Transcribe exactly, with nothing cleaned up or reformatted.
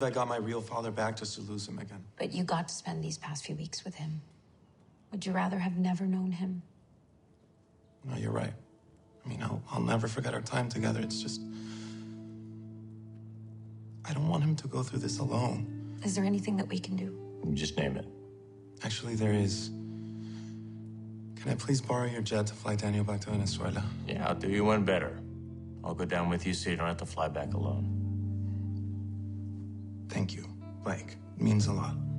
I got my real father back just to lose him again. But you got to spend these past few weeks with him. Would you rather have never known him? No, you're right. I mean, I'll, I'll never forget our time together. It's just... I don't want him to go through this alone. Is there anything that we can do? Just name it. Actually, there is. Can I please borrow your jet to fly Daniel back to Venezuela? Yeah, I'll do you one better. I'll go down with you so you don't have to fly back alone. Thank you, Blake. It means a lot.